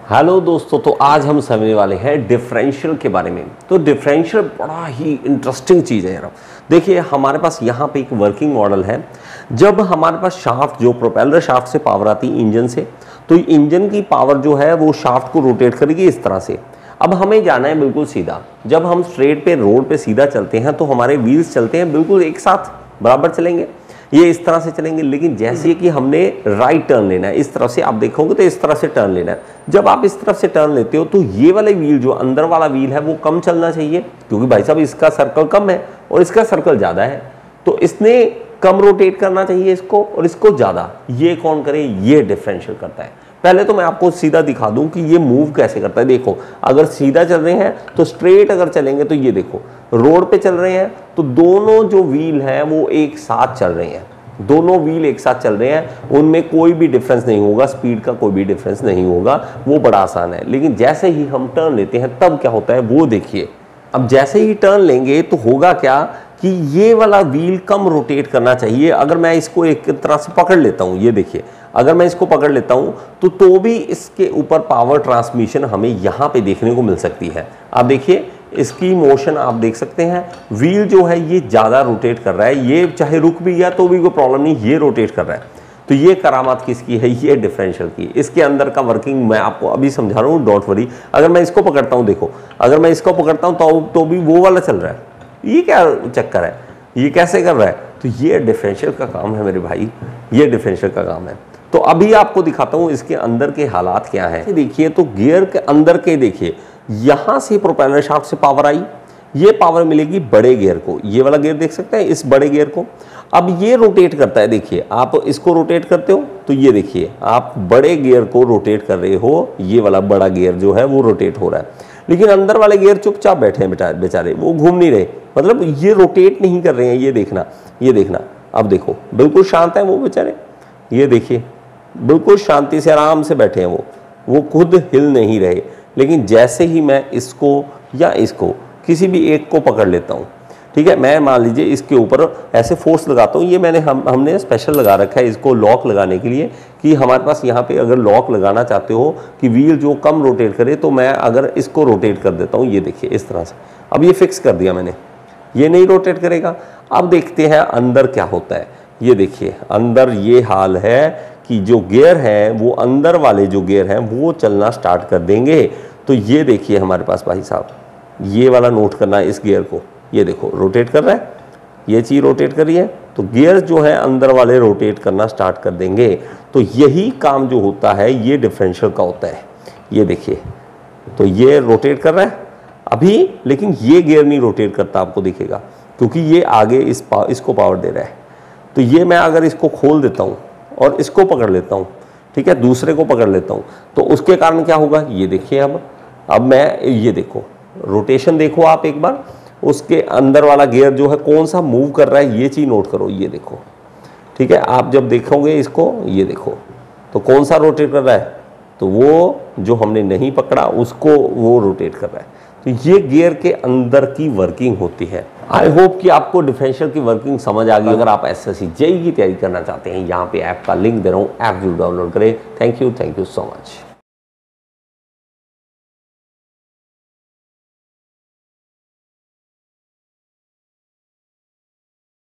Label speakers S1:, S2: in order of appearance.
S1: Hello दोस्तों, तो आज हम समझने वाले हैं डिफरेंशियल के बारे में। तो डिफरेंशियल बड़ा ही इंटरेस्टिंग चीज़ है यार। देखिए हमारे पास यहाँ पे एक वर्किंग मॉडल है। जब हमारे पास शाफ्ट, जो प्रोपेलर शाफ्ट से पावर आती है इंजन से, तो इंजन की पावर जो है वो शाफ्ट को रोटेट करेगी इस तरह से। अब हमें जाना है बिल्कुल सीधा। जब हम स्ट्रेट पे रोड पे सीधा चलते हैं तो हमारे व्हील्स चलते हैं बिल्कुल एक साथ, बराबर चलेंगे, ये इस तरह से चलेंगे। लेकिन जैसे कि हमने राइट टर्न लेना है, इस तरफ से आप देखोगे तो इस तरह से टर्न लेना है। जब आप इस तरफ से टर्न लेते हो तो ये वाले व्हील, जो अंदर वाला व्हील है, वो कम चलना चाहिए, क्योंकि भाई साहब इसका सर्कल कम है और इसका सर्कल ज़्यादा है, तो इसने कम रोटेट करना चाहिए इसको, और इसको ज़्यादा। ये कौन करे? ये डिफरेंशियल करता है। पहले तो मैं आपको सीधा दिखा दूं कि ये मूव कैसे करता है। देखो, अगर सीधा चल रहे हैं तो स्ट्रेट अगर चलेंगे तो ये देखो, रोड पे चल रहे हैं तो दोनों जो व्हील हैं वो एक साथ चल रहे हैं, दोनों व्हील एक साथ चल रहे हैं, उनमें कोई भी डिफरेंस नहीं होगा, स्पीड का कोई भी डिफरेंस नहीं होगा, वो बड़ा आसान है। लेकिन जैसे ही हम टर्न लेते हैं तब क्या होता है वो देखिए। अब जैसे ही टर्न लेंगे तो होगा क्या कि ये वाला व्हील कम रोटेट करना चाहिए। अगर मैं इसको एक तरह से पकड़ लेता हूँ, ये देखिए, अगर मैं इसको पकड़ लेता हूँ तो भी इसके ऊपर पावर ट्रांसमिशन हमें यहाँ पे देखने को मिल सकती है। आप देखिए इसकी मोशन आप देख सकते हैं, व्हील जो है ये ज़्यादा रोटेट कर रहा है, ये चाहे रुक भी गया तो भी कोई प्रॉब्लम नहीं, ये रोटेट कर रहा है। तो ये करामात किसकी है? ये डिफरेंशियल की। इसके अंदर का वर्किंग मैं आपको अभी समझा रहा हूँ, डोंट वरी। अगर मैं इसको पकड़ता हूँ, देखो, अगर मैं इसको पकड़ता हूँ तो भी वो वाला चल रहा है। ये क्या चक्कर है? ये कैसे कर रहा है? तो ये डिफरेंशियल का काम है मेरे भाई, ये डिफरेंशियल का काम है। तो अभी आपको दिखाता हूँ इसके अंदर के हालात क्या है। देखिए, तो गियर के अंदर के देखिए, यहाँ से प्रोपेलर शाफ्ट से पावर आई, ये पावर मिलेगी बड़े गियर को। ये वाला गियर देख सकते हैं, इस बड़े गियर को। अब ये रोटेट करता है, देखिए आप इसको रोटेट करते हो तो ये देखिए आप बड़े गियर को रोटेट कर रहे हो, ये वाला बड़ा गियर जो है वो रोटेट हो रहा है। लेकिन अंदर वाले गियर चुपचाप बैठे हैं बेचारे, वो घूम नहीं रहे, मतलब ये रोटेट नहीं कर रहे हैं। ये देखना, ये देखना, अब देखो बिल्कुल शांत है वो बेचारे, ये देखिए बिल्कुल शांति से आराम से बैठे हैं वो खुद हिल नहीं रहे। लेकिन जैसे ही मैं इसको या इसको किसी भी एक को पकड़ लेता हूँ, ठीक है, मैं मान लीजिए इसके ऊपर ऐसे फोर्स लगाता हूँ, ये हमने स्पेशल लगा रखा है इसको लॉक लगाने के लिए, कि हमारे पास यहाँ पे अगर लॉक लगाना चाहते हो कि व्हील जो कम रोटेट करे, तो मैं अगर इसको रोटेट कर देता हूँ, ये देखिए इस तरह से। अब ये फिक्स कर दिया मैंने, ये नहीं रोटेट करेगा। अब देखते हैं अंदर क्या होता है। ये देखिए अंदर ये हाल है कि जो गियर है वो अंदर वाले जो गियर हैं वो चलना स्टार्ट कर देंगे। तो ये देखिए हमारे पास भाई साहब, ये वाला नोट करना है इस गियर को, ये देखो रोटेट कर रहा है, ये चीज़ रोटेट कर रही है, तो गियर जो है अंदर वाले रोटेट करना स्टार्ट कर देंगे। तो यही काम जो होता है ये डिफरेंशियल का होता है। ये देखिए, तो ये रोटेट कर रहा है अभी, लेकिन ये गियर नहीं रोटेट करता, आपको दिखेगा, क्योंकि ये आगे इसको पावर दे रहा है। तो ये मैं अगर इसको खोल देता हूँ और इसको पकड़ लेता हूँ, ठीक है, दूसरे को पकड़ लेता हूँ, तो उसके कारण क्या होगा ये देखिए। अब मैं ये देखो रोटेशन देखो आप एक बार, उसके अंदर वाला गियर जो है कौन सा मूव कर रहा है, ये चीज़ नोट करो, ये देखो, ठीक है। आप जब देखोगे इसको, ये देखो तो कौन सा रोटेट कर रहा है, तो वो जो हमने नहीं पकड़ा उसको वो रोटेट कर रहा है। तो ये गियर के अंदर की वर्किंग होती है। आई होप कि आपको डिफरेंशियल की वर्किंग समझ आ गई। अगर आप एसएससी जेईई की तैयारी करना चाहते हैं, यहाँ पे ऐप का लिंक दे रहा हूँ, ऐप जरूर डाउनलोड करें। Thank you so much.